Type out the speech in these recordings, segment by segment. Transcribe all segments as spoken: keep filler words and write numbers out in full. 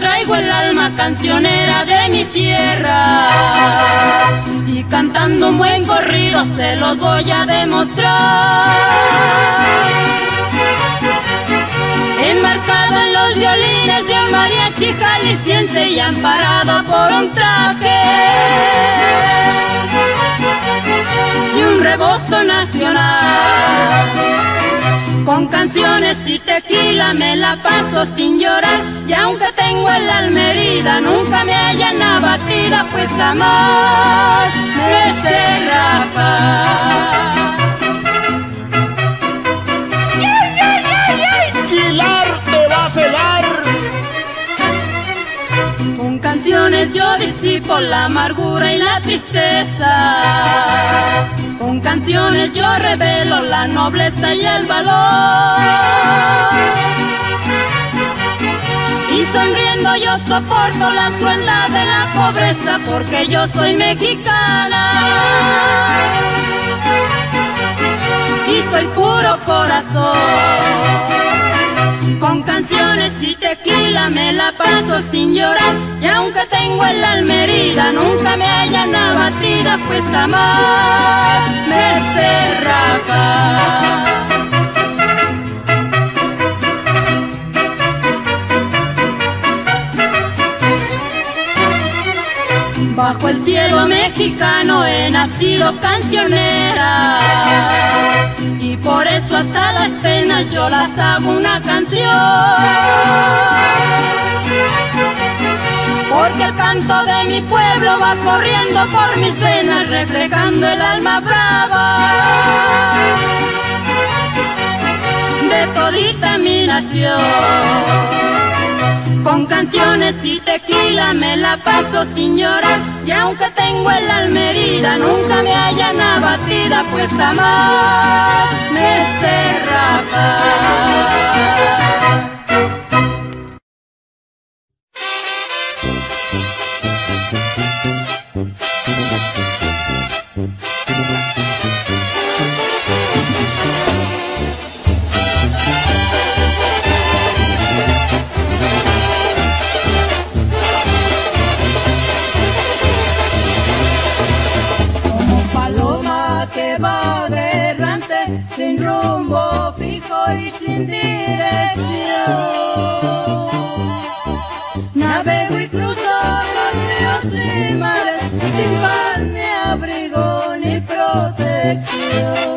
traigo el alma cancionera de mi tierra, y cantando un buen corrido se los voy a demostrar. Enmarcado en los violines de un mariachi jalisciense y amparado por un traje y un rebozo nacional, con canciones y tequila me la paso sin llorar. Y aunque tengo el alma herida, nunca me hallan abatida, pues jamás me sé rajar. ¡Ay, ay, ay, ay! ¡Chilar te va a celar! Con canciones yo disipo la amargura y la tristeza, con canciones yo revelo la nobleza y el valor, y sonriendo yo soporto la crueldad de la pobreza, porque yo soy mexicana y soy puro corazón. Con canciones y tequila me la paso sin llorar, y aunque tengo el alma herida, nunca me hallan abatida, pues jamás me sé rajar. Bajo el cielo mexicano he nacido cancionera, y por eso hasta las penas yo las hago una canción, porque el canto de mi pueblo va corriendo por mis venas, reflejando el alma brava de todita mi nación. Con canciones y tequila me la paso sin llorar, y aunque tengo el alma herida, nunca me hallan abatida, pues jamás me sé rajar. Sin rumbo fijo y sin dirección, navego y cruzo los ríos y mares, sin pan ni abrigo ni protección.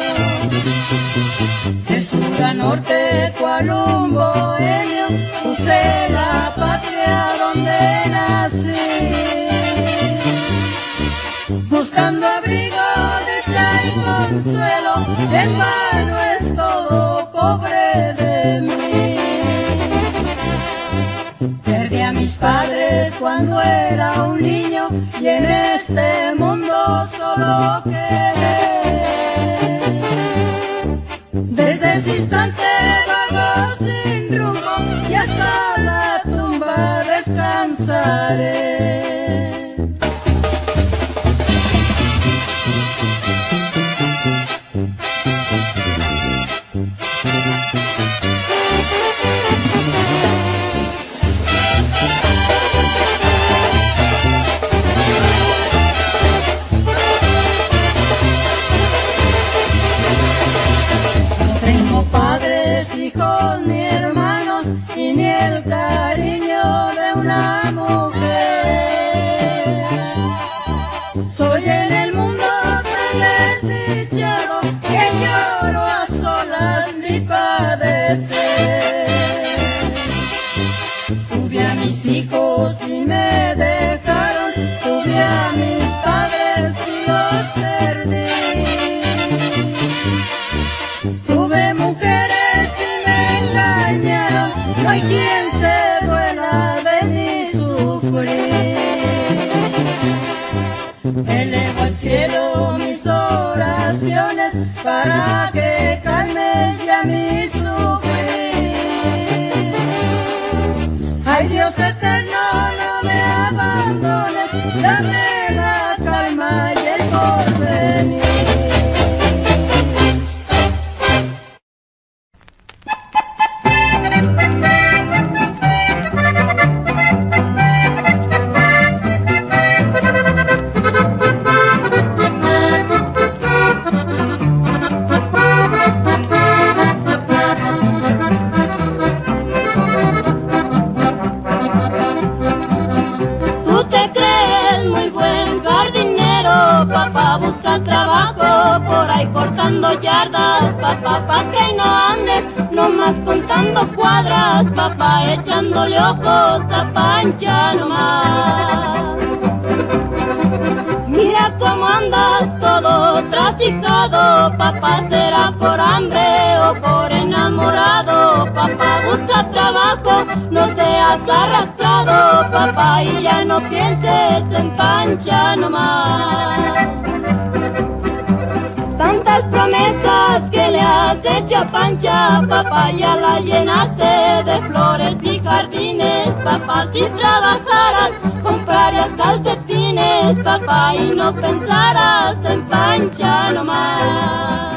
De sur a norte, cual un bohemio, puse la patria donde nací, buscando abrigo, dicha y consuelo. En vano es todo, pobre de mí. Perdí a mis padres cuando era un niño, y en este mundo solo quedé. Desde ese instante vago sin rumbo, y hasta la tumba descansaré. Hijos ni hermanos, y ni el cariño de una mujer. Soy en el mundo tan desdichado que lloro a solas mi padecer. Tuve a mis hijos y me dejaron, tuve a mis padres y los perdí. Tuve mujeres y me engañaron, no hay quien se duela de mi sufrir. Elevo al cielo mis oraciones para que calmes ya mi sufrir. Ay, Dios eterno, no me abandones, dame la calma y el porvenir. papá, pa' que no andes nomás contando cuadras, papá, echándole ojos a Pancha nomás. Mira cómo andas todo trasicado, papá, será por hambre o por enamorado, papá, busca trabajo, no seas arrastrado, papá, y ya no pienses en Pancha nomás. Tantas promesas que le has hecho a Pancha, papá, ya la llenaste de flores y jardines, papá, si trabajaras comprarías calcetines, papá, y no pensaras en Pancha nomás.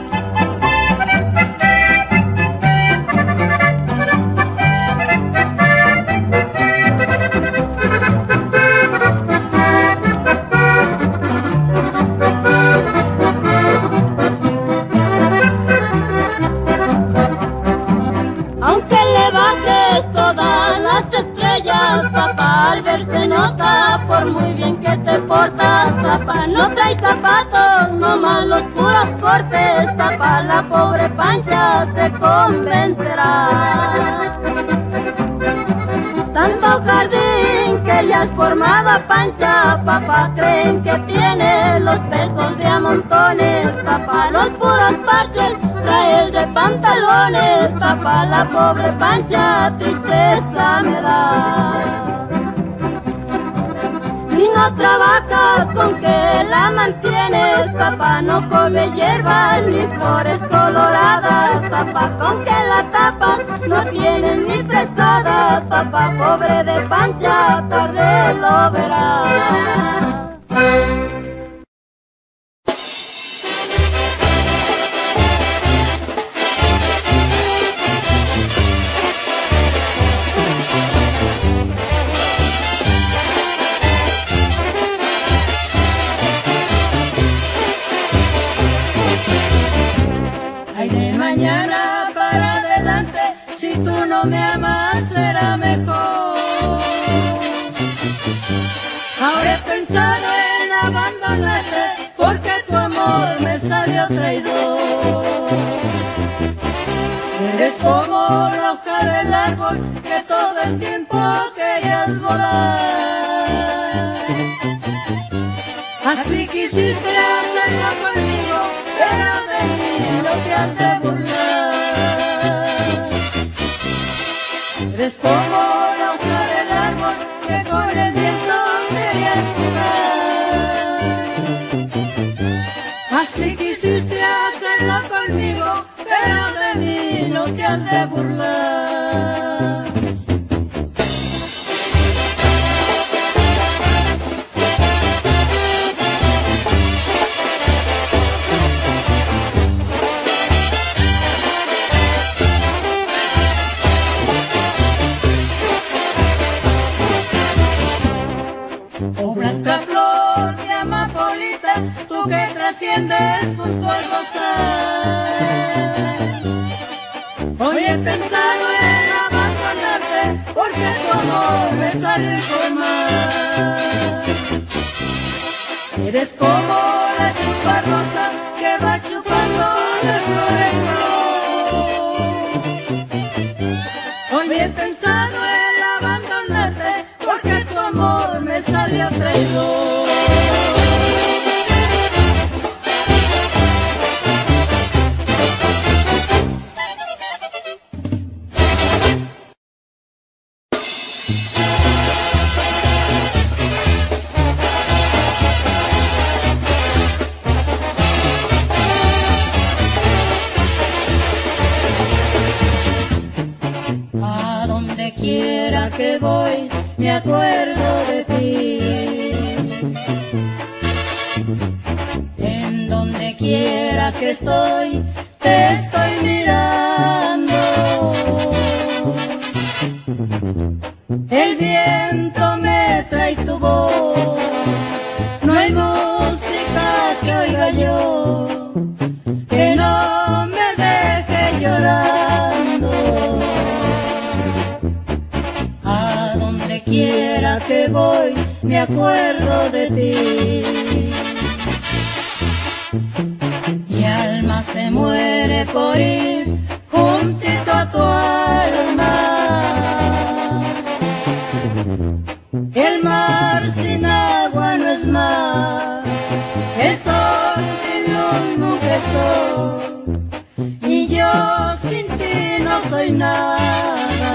Papá, al ver se nota, por muy bien que te portas, papá, no traes zapatos, nomás los puros cortes, papá, la pobre Pancha se convencerá. Tanto jardín que le has formado a Pancha, papá, creen que tiene los pesos de a montones, papá, los puros parches traes de pantalones, papá, la pobre Pancha tristeza me da. Si no trabajas, ¿con qué la mantienes? Papá, no come hierbas ni flores coloradas, papá, ¿con qué la tapas? No tienes ni fresadas, papá, pobre de Pancha, tarde lo verás. Mañana para adelante, si tú no me amas será mejor. Ahora he pensado en abandonarte, porque tu amor me salió traidor. Eres como la hoja del árbol que todo el tiempo querías volar. Así quisiste hacerlo conmigo, pero de mí no te has de burlar. Eres como la hoja del árbol que con el viento querías jugar. Así quisiste hacerlo conmigo, pero de mí no te has de burlar. Que trasciendes junto al rosal. Hoy he pensado en abandonarte, porque tu amor me sale por mal. Eres como la chupa rosa que va chupando de flor en flor. Hoy he pensado en abandonarte, porque tu amor me salió traidor. Que voy, me acuerdo de ti. En donde quiera que estoy, te estoy mirando. El viento me trae tu voz, no hay música que oiga yo que no me deje llorando. Quiera que voy, me acuerdo de ti. Mi alma se muere por ir juntito a tu alma. El mar sin agua no es mar, el sol sin luz nunca es sol, y yo sin ti no soy nada.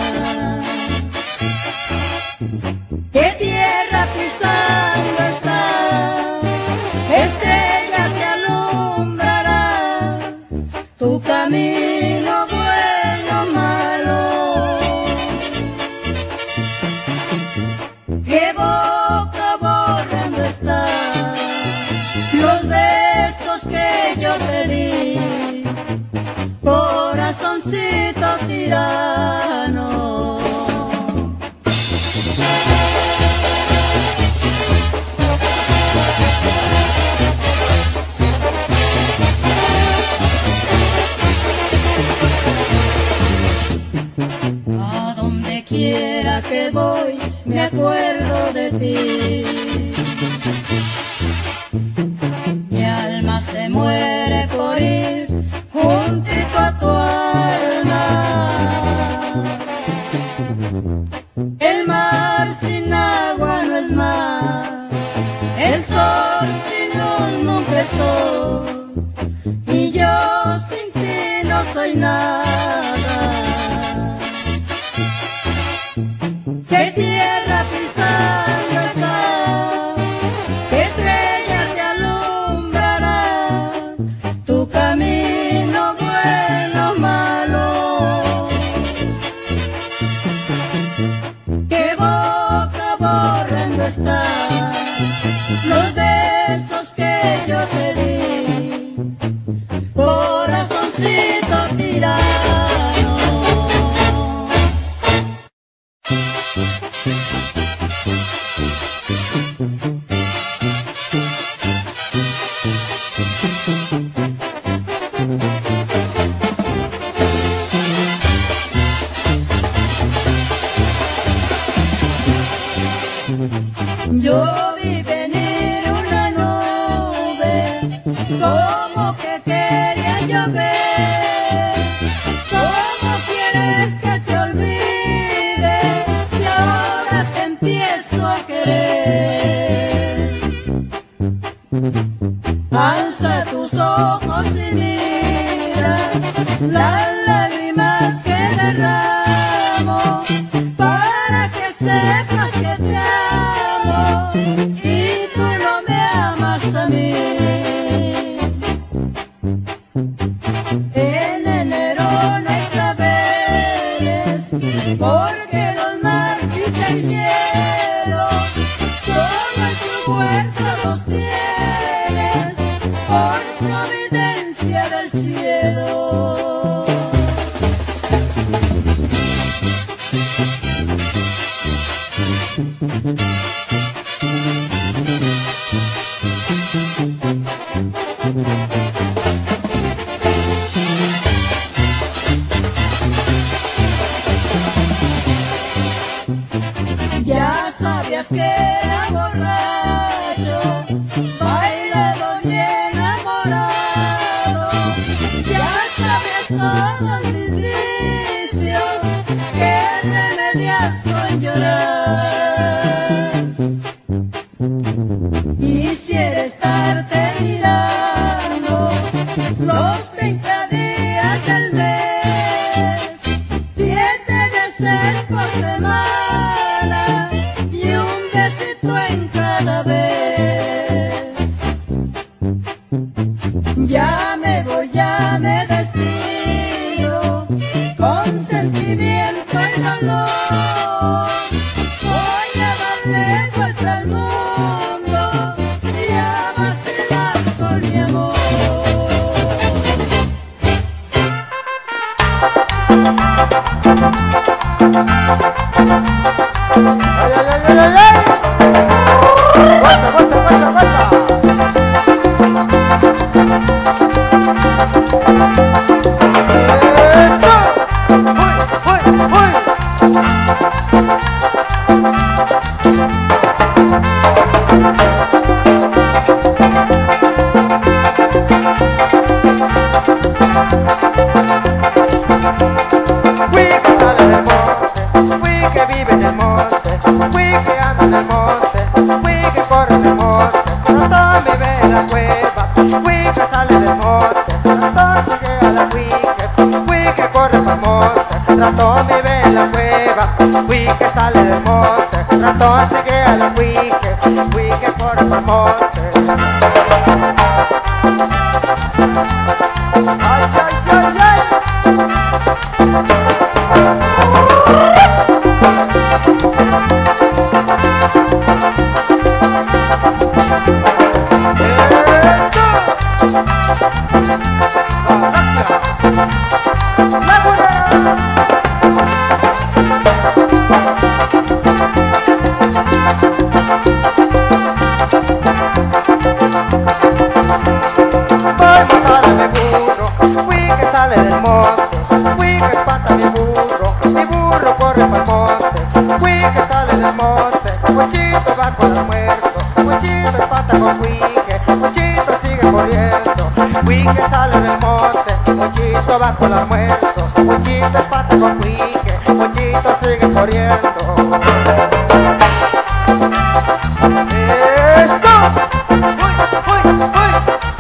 ¿Qué tierra pisando estás? Estrella te alumbrará tu camino bueno o malo. ¿Qué boca borrando está los besos que yo te di, corazoncito tirano? A donde quiera que voy me acuerdo de ti. Mi alma se muere por ir juntito a tu alma. El mar sin agua no es mar, el sol sin luz nunca es sol, y yo sin ti no soy nada. ¿Qué tierra pisando estás? ¿Qué estrella te alumbrará tu camino bueno o malo? ¿Qué boca borrando está los besos que yo te di, corazoncito tirano? Yo vi venir una nube, como que quería llover. ¿Cómo quieres que te olvide si ahora te empiezo a querer? Alza tus ojos y mira las lágrimas que derramo, para que sepas que te amo y tú no me amas a mí. En enero no hay claveles, porque los marchita el hielo, solo en tu huerta los tienes, por providencia del cielo. Ya sabías que era borracho, bailado y enamorado. Ya sabías todos mis vicios, que remedias con llorar. Quisiera estar Huique sale del monte, ratón sigue a la huique. Huique corre pa'l monte, ratón vive en la cueva. Huique sale del monte, ratón sigue a la huique. Huique corre pa'l monte. Ay, ay, ay, ay. Sale del monte, Huique espanta mi burro, mi burro corre pa'l monte. Huique sale del monte, Huichito va con el almuerzo, Huichito espanta con Huique, Huichito sigue corriendo. Huique sale del monte, Huichito va con el almuerzo, Huichito espanta con Huique, Huichito sigue corriendo. ¡Eso! ¡Uy, uy, uy!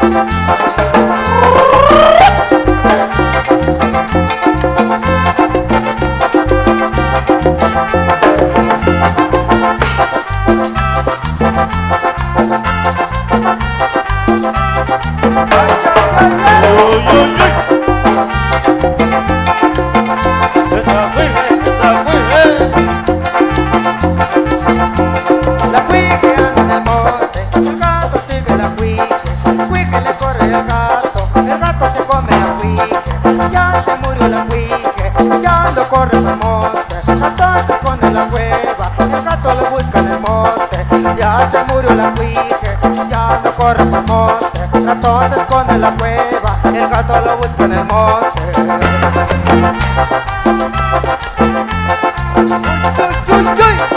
Corre pa'l monte, ratón se esconde en la cueva, el gato lo busca en el monte, ya se murió la huique, ya no corre pa'l monte, ratón se esconde en la cueva, el gato lo busca en el monte. Uy, uy, uy, uy.